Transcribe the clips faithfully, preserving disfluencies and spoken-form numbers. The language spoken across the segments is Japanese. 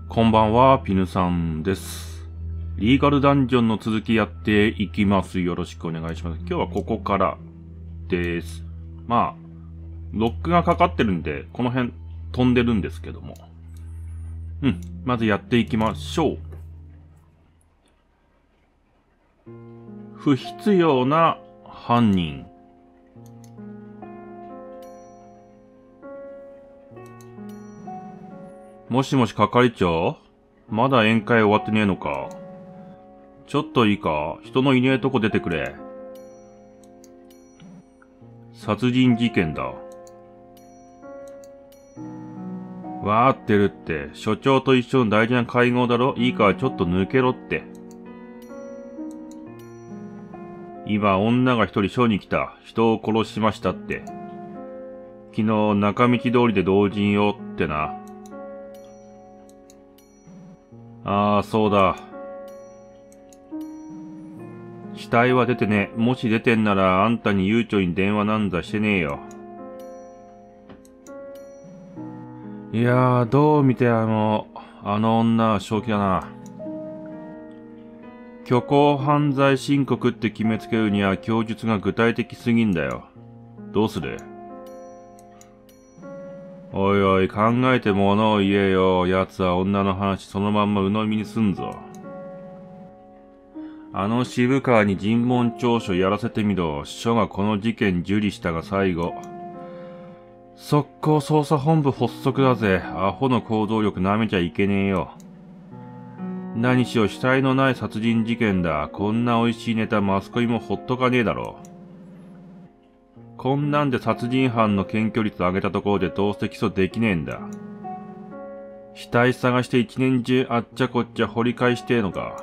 こんばんは、ピヌさんです。リーガルダンジョンの続きやっていきます。よろしくお願いします。今日はここからです。まあ、ロックがかかってるんで、この辺飛んでるんですけども。うん、まずやっていきましょう。不必要な犯人。もしもし係長？まだ宴会終わってねえのか？ちょっといいか？人のいねえとこ出てくれ。殺人事件だ。わーってるって、所長と一緒の大事な会合だろ？いいからちょっと抜けろって。今女が一人署に来た。人を殺しましたって。昨日中道通りで同人よってな。ああ、そうだ。死体は出てね。もし出てんならあんたに悠長に電話なんざしてねえよ。いやー、どう見てあの、あの女は正気だな。虚構犯罪申告って決めつけるには供述が具体的すぎんだよ。どうする？おいおい、考えて物を言えよ。奴は女の話そのまんま鵜呑みにすんぞ。あの渋川に尋問調書やらせてみろ。署がこの事件受理したが最後。速攻捜査本部発足だぜ。アホの行動力舐めちゃいけねえよ。何しろ死体のない殺人事件だ。こんな美味しいネタマスコミもほっとかねえだろ。こんなんで殺人犯の検挙率上げたところでどうせ起訴できねえんだ。死体探して一年中あっちゃこっちゃ掘り返してえのか。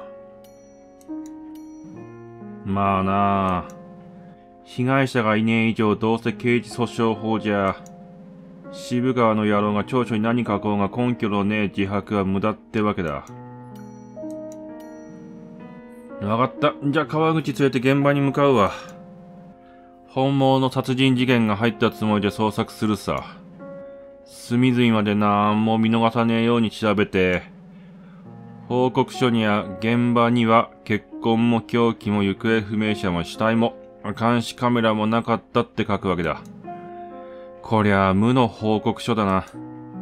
まあなあ。被害者がいねえ以上どうせ刑事訴訟法じゃ。渋川の野郎が調書に何書こうが根拠のねえ自白は無駄ってわけだ。わかった。じゃあ川口連れて現場に向かうわ。本物の殺人事件が入ったつもりで捜索するさ。隅々までなんも見逃さねえように調べて、報告書には現場には血痕も凶器も行方不明者も死体も監視カメラもなかったって書くわけだ。こりゃ無の報告書だな。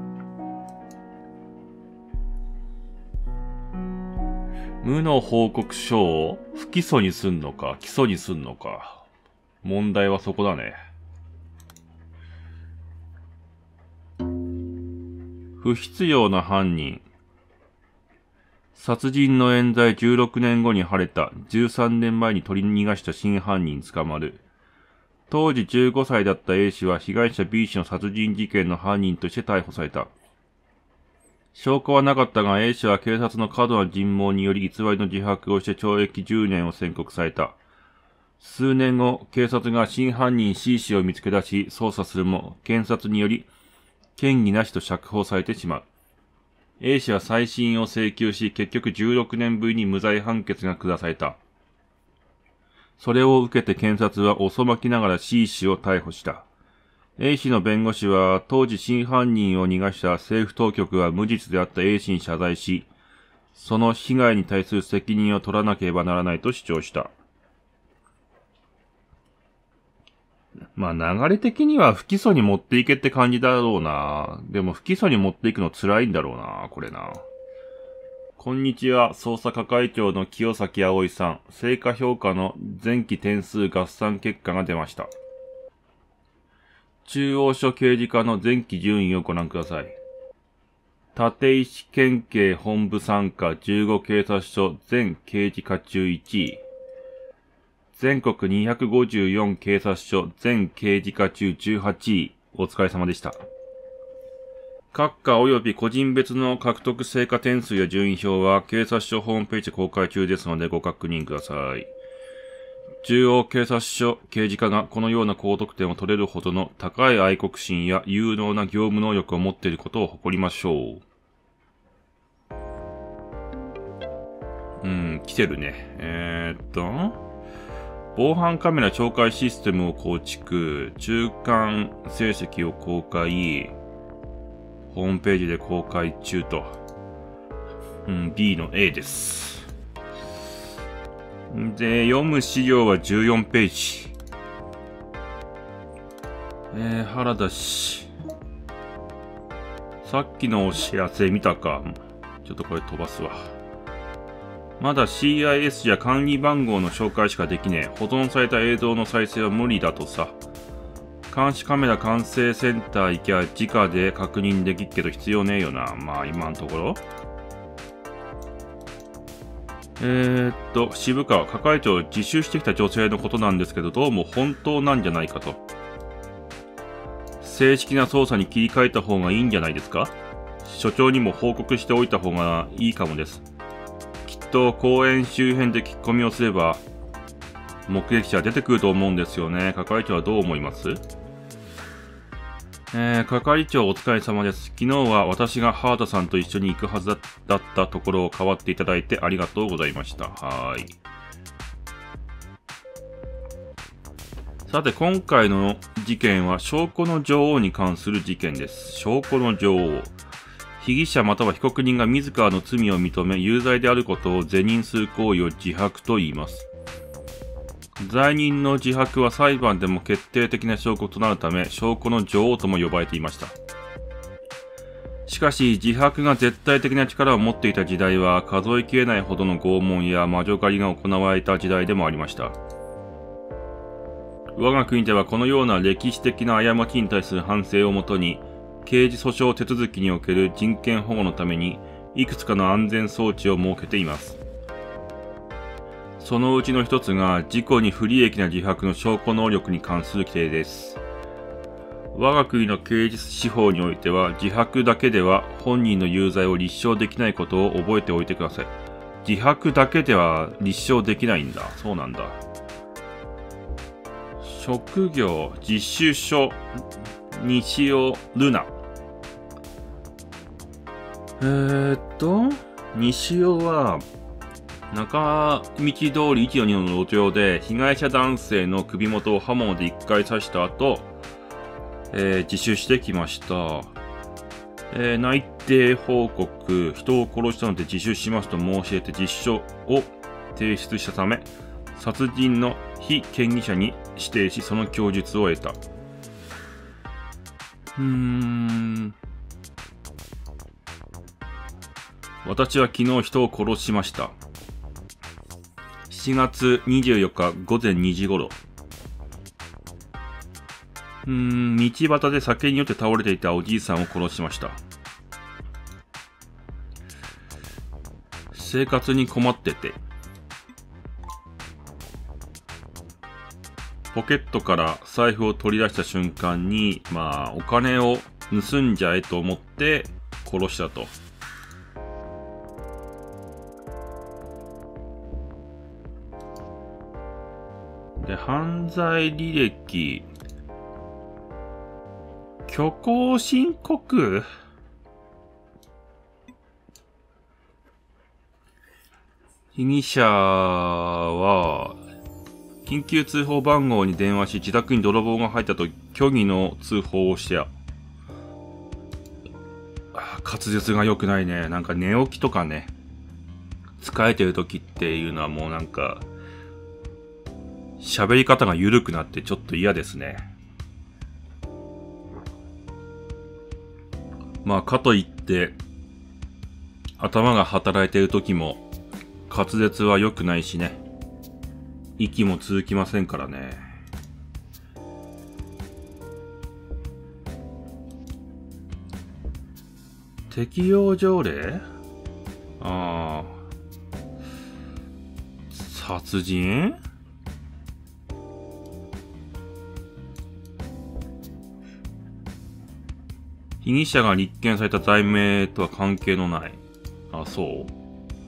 無の報告書を不起訴にすんのか起訴にすんのか。問題はそこだね。不必要な犯人。殺人の冤罪じゅうろくねんごに晴れた。じゅうさんねんまえに取り逃がした真犯人捕まる。当時じゅうごさいだった A 氏は被害者 B 氏の殺人事件の犯人として逮捕された。証拠はなかったが A 氏は警察の過度な尋問により偽りの自白をして懲役じゅうねんを宣告された。数年後、警察が真犯人 C 氏を見つけ出し捜査するも、検察により嫌疑なしと釈放されてしまう。A 氏は再審を請求し、結局じゅうろくねんぶりに無罪判決が下された。それを受けて検察は遅まきながら C 氏を逮捕した。A 氏の弁護士は、当時真犯人を逃がした政府当局は無実であった A 氏に謝罪し、その被害に対する責任を取らなければならないと主張した。まあ流れ的には不起訴に持っていけって感じだろうな。でも不起訴に持っていくの辛いんだろうな、これな。こんにちは、捜査係長の清崎葵さん。成果評価の前期点数合算結果が出ました。中央署刑事課の前期順位をご覧ください。立石県警本部参加じゅうご警察署全刑事課中いちい。全国にひゃくごじゅうよん警察署全刑事課中じゅうはちい。お疲れ様でした。各課及び個人別の獲得成果点数や順位表は警察署ホームページで公開中ですのでご確認ください。中央警察署刑事課がこのような高得点を取れるほどの高い愛国心や有能な業務能力を持っていることを誇りましょう。うん、来てるね。えーっと、防犯カメラ紹介システムを構築、中間成績を公開、ホームページで公開中と。 うん、B の A です。で、読む資料はじゅうよんページ。えー、原田氏。さっきのお知らせ見たか。ちょっとこれ飛ばすわ。まだ シーアイエス じゃ管理番号の紹介しかできねえ。保存された映像の再生は無理だとさ。監視カメラ管制センター行きゃ直で確認できっけど必要ねえよな。まあ今のところ。えー、っと、渋川係長を自首してきた女性のことなんですけど、どうも本当なんじゃないかと。正式な捜査に切り替えた方がいいんじゃないですか？所長にも報告しておいた方がいいかもです。きっと公園周辺で聞き込みをすれば、目撃者出てくると思うんですよね。係長はどう思います？えー、係長お疲れ様です。昨日は私が原田さんと一緒に行くはずだったところを代わっていただいてありがとうございました。はーい。さて、今回の事件は証拠の女王に関する事件です。証拠の女王。被疑者または被告人が自らの罪を認め、有罪であることを是認する行為を自白と言います。罪人の自白は裁判でも決定的な証拠となるため、証拠の女王とも呼ばれていました。しかし、自白が絶対的な力を持っていた時代は、数えきれないほどの拷問や魔女狩りが行われた時代でもありました。我が国ではこのような歴史的な過ちに対する反省をもとに、刑事訴訟手続きにおける人権保護のために、いくつかの安全装置を設けています。そのうちの一つが、事故に不利益な自白の証拠能力に関する規定です。我が国の刑事司法においては、自白だけでは本人の有罪を立証できないことを覚えておいてください。自白だけでは立証できないんだ。そうなんだ。職業、自首書、西尾ルナ。えーっと、西尾は、中道通りいちのにの路上で被害者男性の首元を刃物で一回刺した後、えー、自首してきました。えー、内定報告、人を殺したので自首しますと申し出て実書を提出したため、殺人の被嫌疑者に指定し、その供述を得た。うーん。私は昨日人を殺しました。しちがつにじゅうよっか午前にじ頃。うーん、道端で酒に酔って倒れていたおじいさんを殺しました。生活に困ってて。ポケットから財布を取り出した瞬間に、まあ、お金を盗んじゃえと思って殺したと。で、犯罪履歴、虚構申告被疑者は、緊急通報番号に電話し、自宅に泥棒が入ったと虚偽の通報をした。滑舌が良くないね。なんか寝起きとかね、疲れてる時っていうのはもうなんか、喋り方が緩くなってちょっと嫌ですね。まあ、かといって、頭が働いている時も、滑舌は良くないしね。息も続きませんからね。適用条例？ああ。殺人？被疑者が立件された罪名とは関係のない。あ、そう？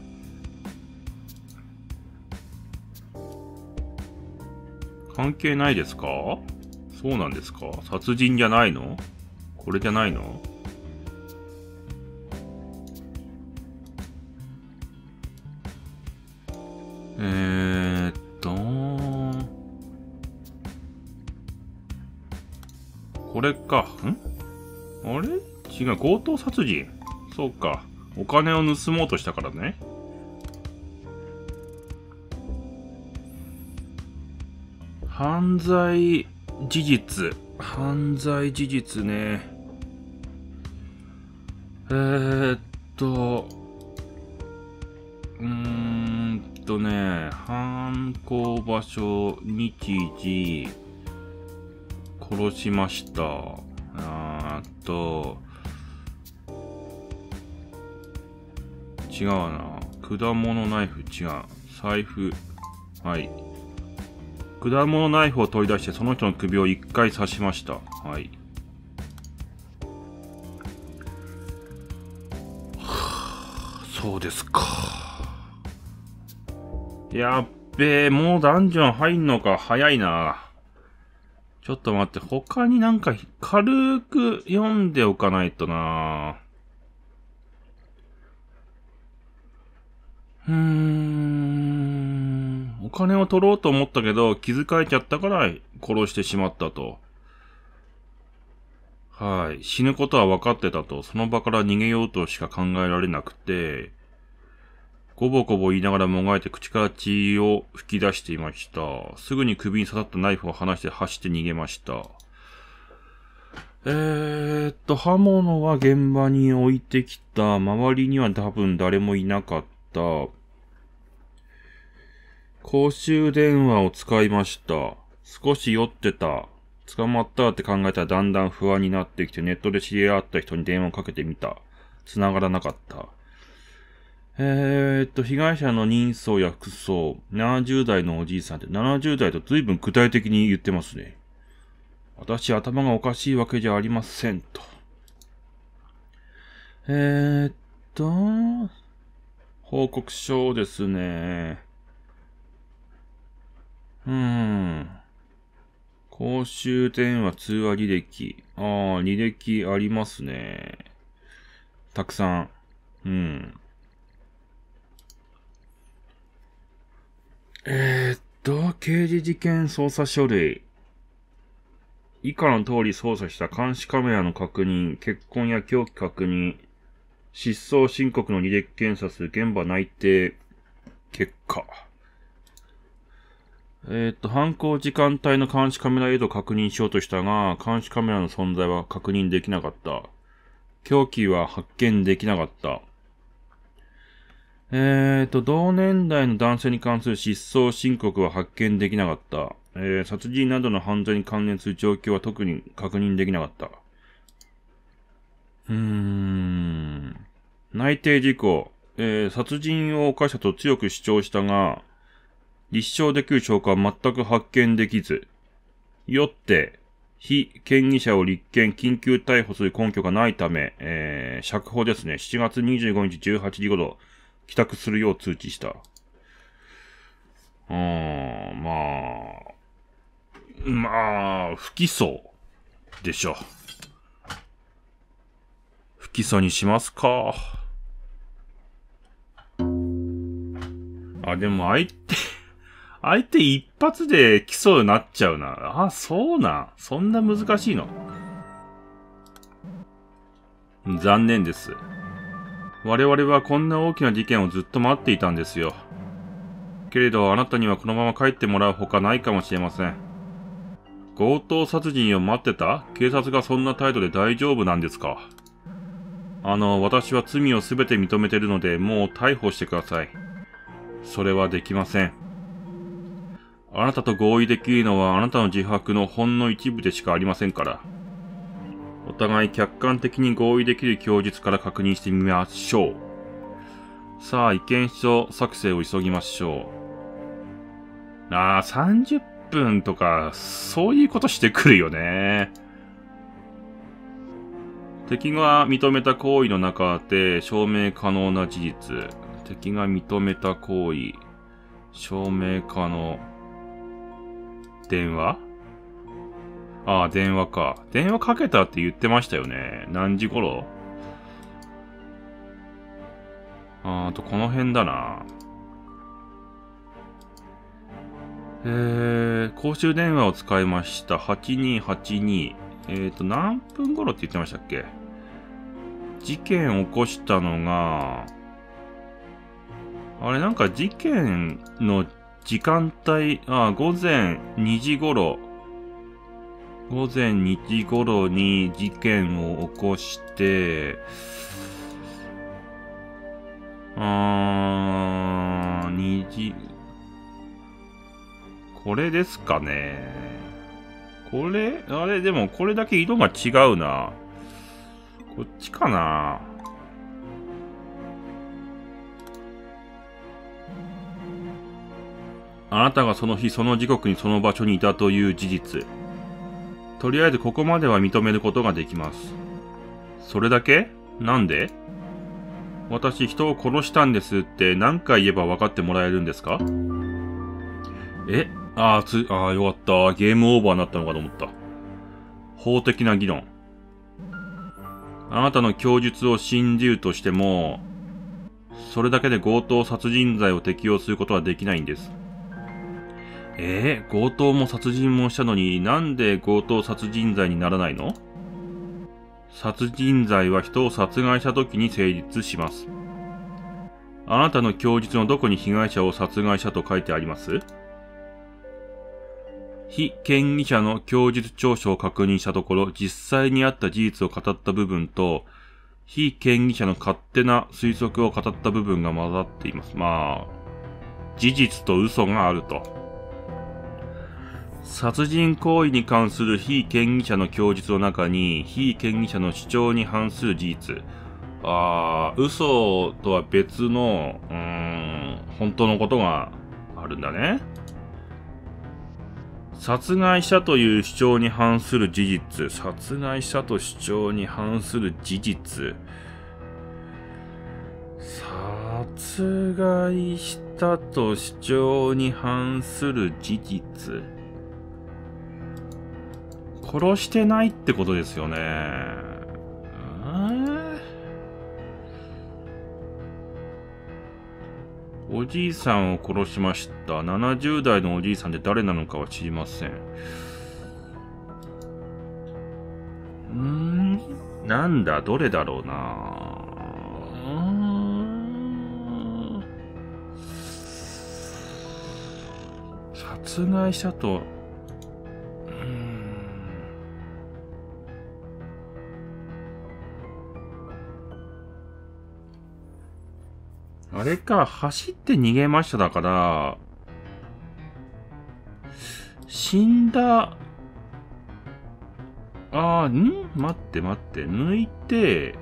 関係ないですか？そうなんですか？殺人じゃないの？これじゃないの？えーっと、これか。んあれ違う、強盗殺人。そうか。 お金を盗もうとしたからね。犯罪事実。犯罪事実ね。えーっと、うーんとね、犯行場所、日時、殺しました。あーっと、違うな。果物ナイフ違う。財布。はい。果物ナイフを取り出してその人の首を一回刺しました。はい。そうですか。やっべえ、もうダンジョン入んのか。早いな。ちょっと待って、他になんか軽く読んでおかないとな。うーん。お金を取ろうと思ったけど、気づかれちゃったから殺してしまったと。はい。死ぬことは分かってたと。その場から逃げようとしか考えられなくて、ごぼごぼ言いながらもがいて口から血を吹き出していました。すぐに首に刺さったナイフを離して走って逃げました。えーっと、刃物は現場に置いてきた。周りには多分誰もいなかった。公衆電話を使いました。少し酔ってた。捕まったって考えたらだんだん不安になってきてネットで知り合った人に電話をかけてみた。繋がらなかった。えーっと、被害者の人相や服装、ななじゅう代のおじいさんってななじゅう代と随分具体的に言ってますね。私頭がおかしいわけじゃありませんと。えーっと、報告書ですね。うーん。公衆電話通話履歴。ああ、履歴ありますね。たくさん。うん。えー、っと、刑事事件捜査書類。以下の通り操作した監視カメラの確認、血痕や凶器確認、失踪申告の履歴検査する現場内定結果。えー、っと、犯行時間帯の監視カメラ映像を確認しようとしたが、監視カメラの存在は確認できなかった。凶器は発見できなかった。えーと、同年代の男性に関する失踪申告は発見できなかった。えー、殺人などの犯罪に関連する状況は特に確認できなかった。うーん。内定事項。えー、殺人を犯したと強く主張したが、立証できる証拠は全く発見できず、よって、被嫌疑者を立件、緊急逮捕する根拠がないため、えー、釈放ですね。しちがつにじゅうごにちじゅうはちじ頃、帰宅するよう通知した。うーん、まあ、まあ、不起訴でしょ。不起訴にしますか。あ、でも相手、相手一発で起訴になっちゃうな。あ、そうなん。そんな難しいの。残念です。我々はこんな大きな事件をずっと待っていたんですよ。けれどあなたにはこのまま帰ってもらうほかないかもしれません。強盗殺人を待ってた？警察がそんな態度で大丈夫なんですか？あの、私は罪をすべて認めてるので、もう逮捕してください。それはできません。あなたと合意できるのはあなたの自白のほんの一部でしかありませんから。お互い客観的に合意できる供述から確認してみましょう。さあ、意見書作成を急ぎましょう。ああ、さんじゅっぷんとか、そういうことしてくるよね。敵が認めた行為の中で証明可能な事実。敵が認めた行為、証明可能。電話？ああ、電話か。電話かけたって言ってましたよね。何時頃？あーと、この辺だな。えー、公衆電話を使いました。はちにーはちに。えーと、何分頃って言ってましたっけ？ 事件起こしたのが、あれなんか事件の時間帯、あ、午前にじ頃、午前にじ頃に事件を起こして、あー、にじ、これですかね。これ、あれ、でもこれだけ色が違うな。こっちかな。あなたがその日その時刻にその場所にいたという事実。とりあえずここまでは認めることができます。それだけ？なんで？私人を殺したんですって何回言えば分かってもらえるんですか？え？あーつ、あーよかった。ゲームオーバーになったのかと思った。法的な議論。あなたの供述を信じるとしても、それだけで強盗殺人罪を適用することはできないんです。えー、強盗も殺人もしたのになんで強盗殺人罪にならないの？殺人罪は人を殺害した時に成立します。あなたの供述のどこに被害者を殺害したと書いてあります？被嫌疑者の供述調書を確認したところ、実際にあった事実を語った部分と、被嫌疑者の勝手な推測を語った部分が混ざっています。まあ、事実と嘘があると。殺人行為に関する被嫌疑者の供述の中に、被嫌疑者の主張に反する事実。あー、嘘とは別の、うーん、本当のことがあるんだね。殺害したという主張に反する事実。殺害したと主張に反する事実。殺害したと主張に反する事実。殺してないってことですよね。おじいさんを殺しました。ななじゅう代のおじいさんで誰なのかは知りません。うーん、なんだ、どれだろうな。うーん、殺害したと、うーん、あれか、走って逃げましただから、死んだ、あー、ん待って待って、抜いて、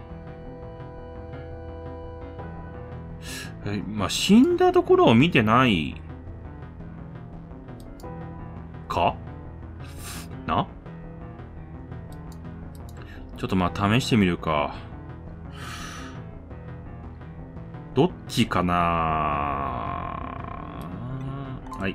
え、まあ、死んだところを見てないかな？ちょっとまあ、試してみるか。どっちかな？はい。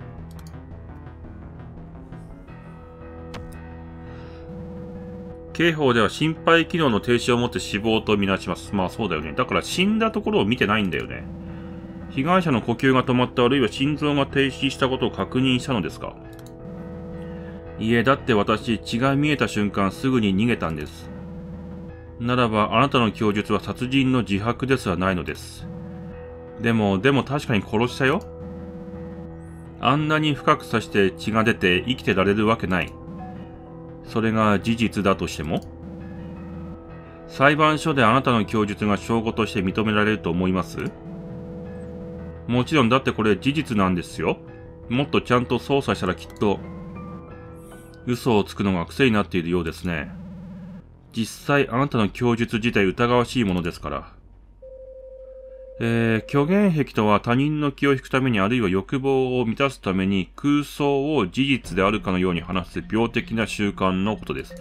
刑法では心肺機能の停止をもって死亡とみなします。まあそうだよね。だから死んだところを見てないんだよね。被害者の呼吸が止まったあるいは心臓が停止したことを確認したのですか？いえ、だって私、血が見えた瞬間すぐに逃げたんです。ならば、あなたの供述は殺人の自白ですらないのです。でも、でも確かに殺したよ。あんなに深く刺して血が出て生きてられるわけない。それが事実だとしても、裁判所であなたの供述が証拠として認められると思います？もちろんだってこれ事実なんですよ。もっとちゃんと捜査したらきっと、嘘をつくのが癖になっているようですね。実際あなたの供述自体疑わしいものですから。えー、虚言癖とは他人の気を引くためにあるいは欲望を満たすために空想を事実であるかのように話す病的な習慣のことです。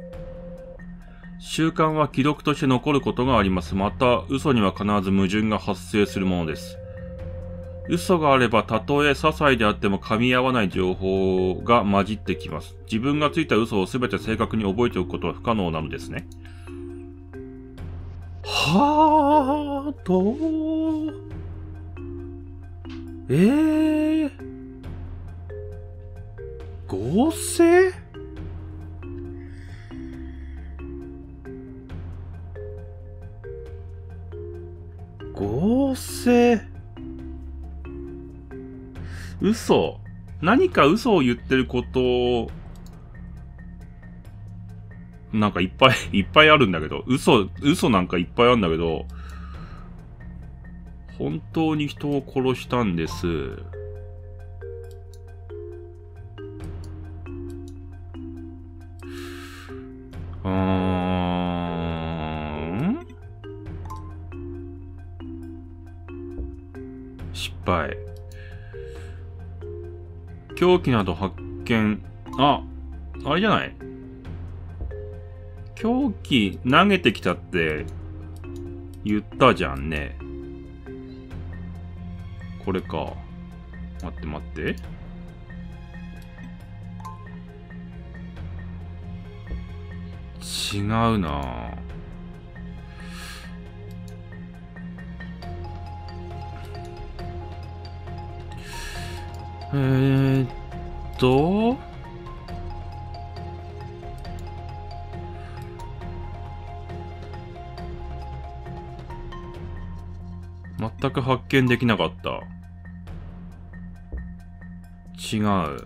習慣は記録として残ることがあります。また、嘘には必ず矛盾が発生するものです。嘘があればたとえ些細であっても噛み合わない情報が混じってきます。自分がついた嘘をすべて正確に覚えておくことは不可能なのですね。はーとえー、合成合成。嘘。何か嘘を言ってることを、なんかいっぱい、いっぱいあるんだけど、嘘、嘘なんかいっぱいあるんだけど、本当に人を殺したんです。うーん。失敗。凶器など発見。あ、あれじゃない。凶器投げてきたって言ったじゃんね。これか。待って待って。違うなぁ。えーっと。全く発見できなかった。違う。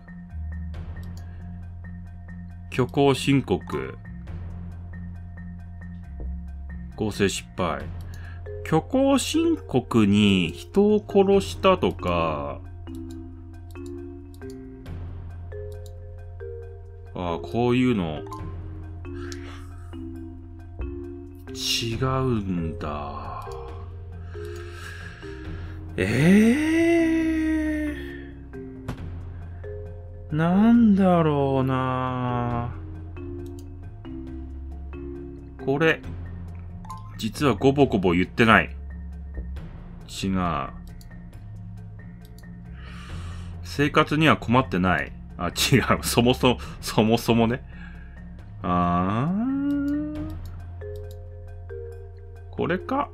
虚構申告。合成失敗。虚構申告に人を殺したとか、ああ、こういうの、違うんだ。ええー、なんだろうな。これ、実はゴボゴボ言ってない。違う。生活には困ってない。あ、違う。そもそも、そもそもね。あー。これか。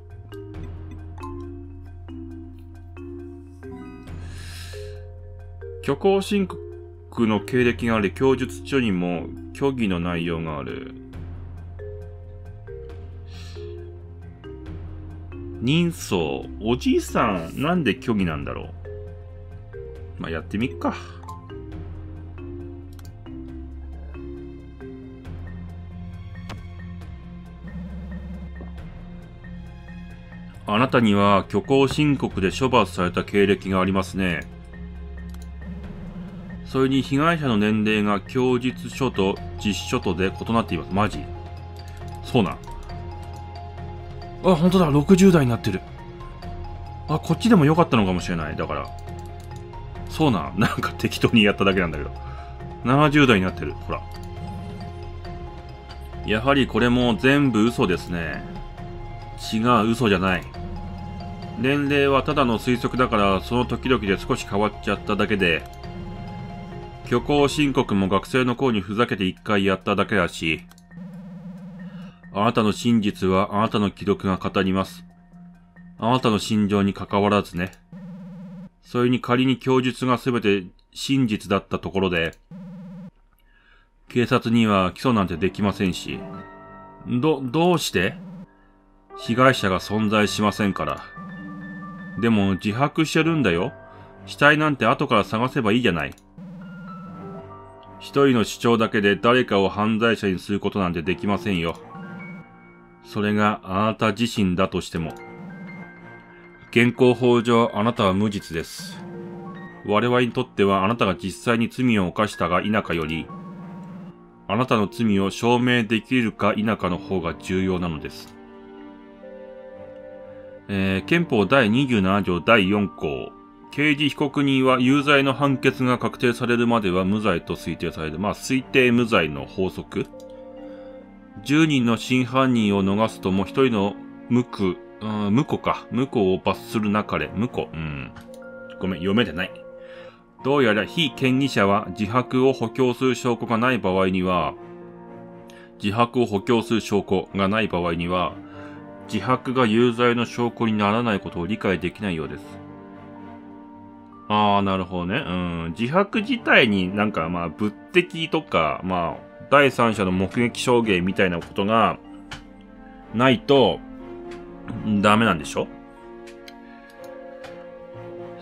虚構申告の経歴があり、供述書にも虚偽の内容がある。人相、おじいさん、なんで虚偽なんだろう。まあ、やってみっか。あなたには虚構申告で処罰された経歴がありますね。それに被害者の年齢が供述書と実書とで異なっています。マジ？そうなん。あ、本当だ。ろくじゅう代になってる。あ、こっちでも良かったのかもしれない。だから。そうなん。なんか適当にやっただけなんだけど。ななじゅう代になってる。ほら。やはりこれも全部嘘ですね。違う、嘘じゃない。年齢はただの推測だからその時々で少し変わっちゃっただけで、虚構申告も学生の頃にふざけて一回やっただけだし、あなたの真実はあなたの記録が語ります。あなたの心情に関わらずね。それに仮に供述がすべて真実だったところで、警察には起訴なんてできませんし、ど、どうして？被害者が存在しませんから。でも自白してるんだよ。死体なんて後から探せばいいじゃない。一人の主張だけで誰かを犯罪者にすることなんてできませんよ。それがあなた自身だとしても。現行法上あなたは無実です。我々にとってはあなたが実際に罪を犯したが否かより、あなたの罪を証明できるか否かの方が重要なのです。えー、憲法だいにじゅうなな条だいよん項。刑事被告人は有罪の判決が確定されるまでは無罪と推定される。まあ、推定無罪の法則。じゅうにんの真犯人を逃すともひとりの無垢、うん、無辜か。無辜を罰するなかれ。無辜。うん。ごめん、読めてない。どうやら被嫌疑者は自白を補強する証拠がない場合には、自白を補強する証拠がない場合には、自白が有罪の証拠にならないことを理解できないようです。ああ、なるほどね。うん。自白自体になんかまあ物的とか、まあ第三者の目撃証言みたいなことがないとダメなんでしょ？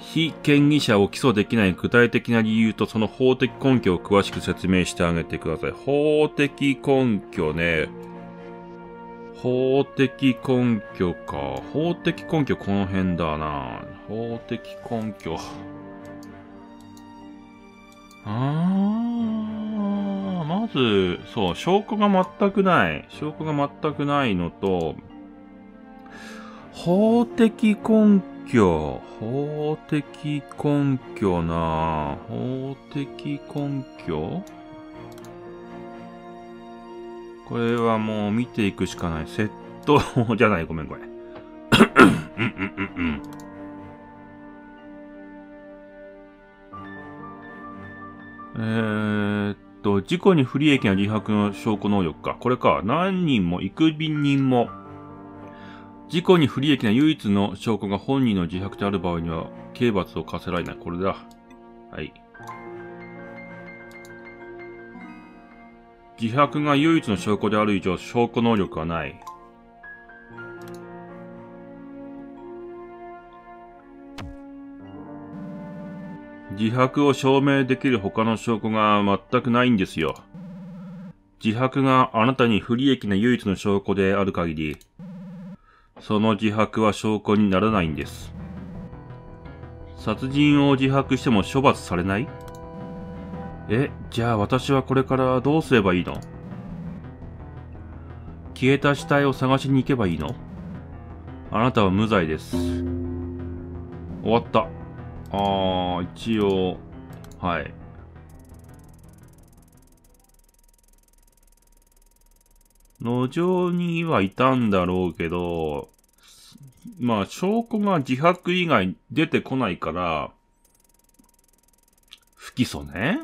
被嫌疑者を起訴できない具体的な理由とその法的根拠を詳しく説明してあげてください。法的根拠ね。法的根拠か。法的根拠この辺だな。法的根拠。あー、まず、そう、証拠が全くない。証拠が全くないのと、法的根拠。法的根拠な。法的根拠これはもう見ていくしかない。窃盗じゃない。ごめんごめん。うんうんうんうん。えーっと、事故に不利益な自白の証拠能力か。これか。何人も、幾便人も。事故に不利益な唯一の証拠が本人の自白である場合には、刑罰を課せられない。これだ。はい。自白が唯一の証拠である以上、証拠能力はない。自白を証明できる他の証拠が全くないんですよ。自白があなたに不利益な唯一の証拠である限り、その自白は証拠にならないんです。殺人を自白しても処罰されない？え、じゃあ私はこれからどうすればいいの？消えた死体を探しに行けばいいの？あなたは無罪です。終わった。あー、一応、はい。路上にはいたんだろうけど、まあ、証拠が自白以外出てこないから、不起訴ね。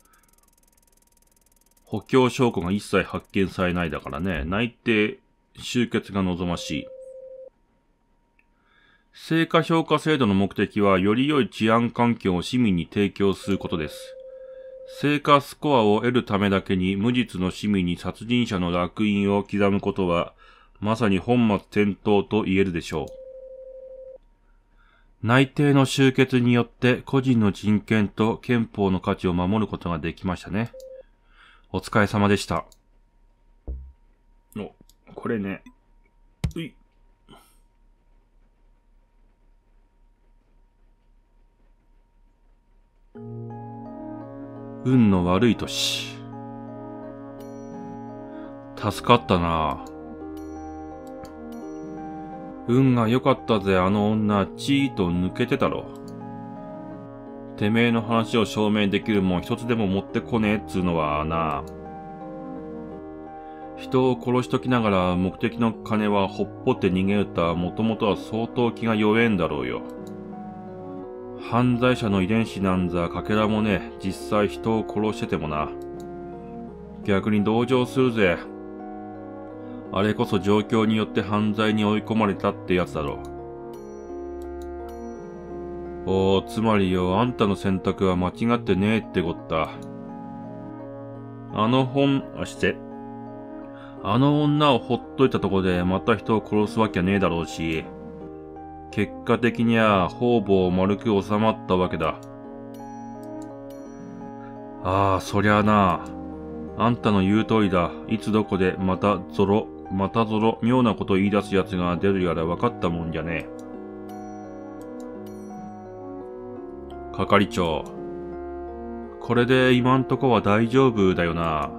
補強証拠が一切発見されないだからね、内定、終結が望ましい。成果評価制度の目的は、より良い治安環境を市民に提供することです。成果スコアを得るためだけに無実の市民に殺人者の烙印を刻むことは、まさに本末転倒と言えるでしょう。内定の終結によって個人の人権と憲法の価値を守ることができましたね。お疲れ様でした。お、これね。うい。運の悪い年。助かったな。運が良かったぜ、あの女、チーと抜けてたろ。てめえの話を証明できるもん一つでも持ってこねえっつうのはな。人を殺しときながら目的の金はほっぽって逃げるとはもともとは相当気が弱えんだろうよ。犯罪者の遺伝子なんざかけらもね、実際人を殺しててもな。逆に同情するぜ。あれこそ状況によって犯罪に追い込まれたってやつだろ。おー、つまりよ、あんたの選択は間違ってねえってこった。あの本、あ、して。あの女をほっといたとこでまた人を殺すわけねえだろうし、結果的には方々丸く収まったわけだ。ああ、そりゃあな。あんたの言う通りだ。いつどこでまたゾロ、またゾロ、妙なこと言い出す奴が出るやら分かったもんじゃねえ。係長。これで今んとこは大丈夫だよな。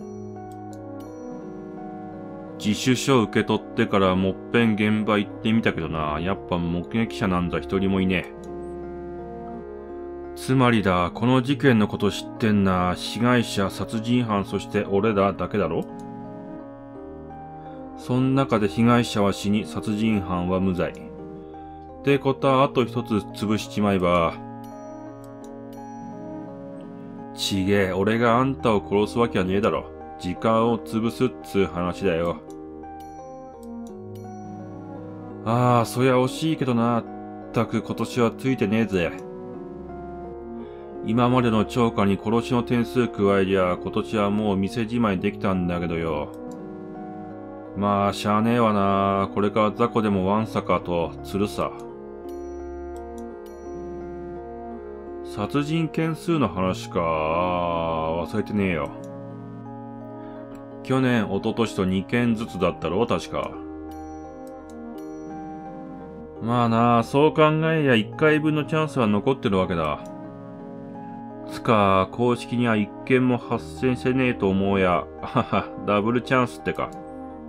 自首書受け取ってからもっぺん現場行ってみたけどな。やっぱ目撃者なんざ一人もいねえ。つまりだ、この事件のこと知ってんな。被害者、殺人犯、そして俺らだけだろ？そん中で被害者は死に、殺人犯は無罪。ってことは、あと一つ潰しちまえば。ちげえ、俺があんたを殺すわけはねえだろ。時間を潰すっつう話だよ。ああ、そりゃ惜しいけどな。ったく今年はついてねえぜ。今までの超過に殺しの点数加えりゃ、今年はもう店じまいできたんだけどよ。まあ、しゃあねえわな。これから雑魚でもワンサかと、釣るさ。 殺人件数の話か。忘れてねえよ。去年、一昨年とにけんずつだったろ確か。まあなあ、そう考えりゃいっかいぶんのチャンスは残ってるわけだ。つか、公式にはいっけんも発生せねえと思うや。はは、ダブルチャンスってか。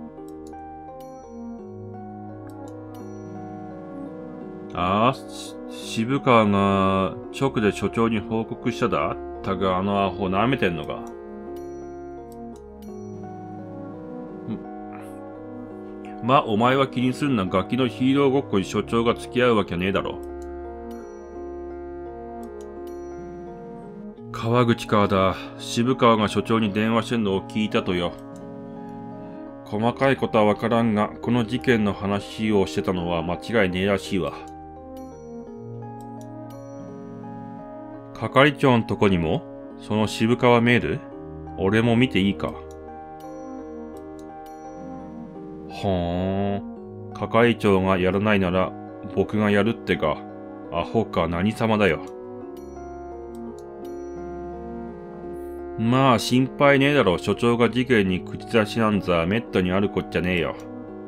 ああ、渋川が直で所長に報告しただ。たくあのアホ舐めてんのか。ま、お前は気にすんな。ガキのヒーローごっこに所長が付き合うわけねえだろ。川口川だ。渋川が所長に電話してんのを聞いたとよ。細かいことはわからんが、この事件の話をしてたのは間違いねえらしいわ。係長のとこにもその渋川メール俺も見ていいか。ほーん。係長がやらないなら僕がやるってか。アホか何様だよ。まあ心配ねえだろ。所長が事件に口出しなんざめったにあるこっちゃねえよ。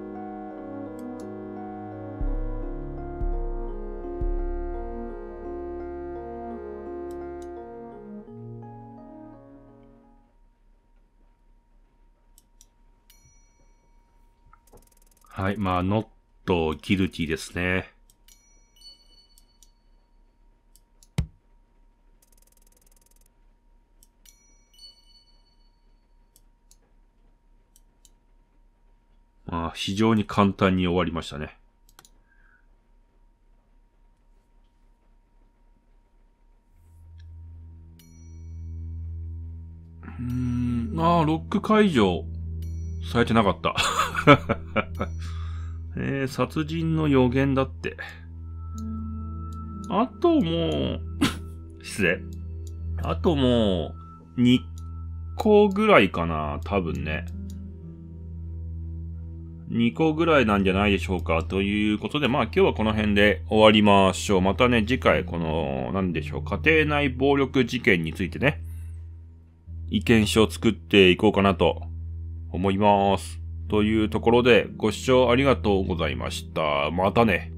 はい、まあ、ノットギルティですね。まあ、非常に簡単に終わりましたね。うーん、ああ、ロック解除されてなかった。えー、殺人の予言だって。あともう、失礼。あともう、にこぐらいかな、多分ね。にこぐらいなんじゃないでしょうか。ということで、まあ今日はこの辺で終わりましょう。またね、次回この、なんでしょう、家庭内暴力事件についてね、意見書を作っていこうかなと思います。というところでご視聴ありがとうございました。またね。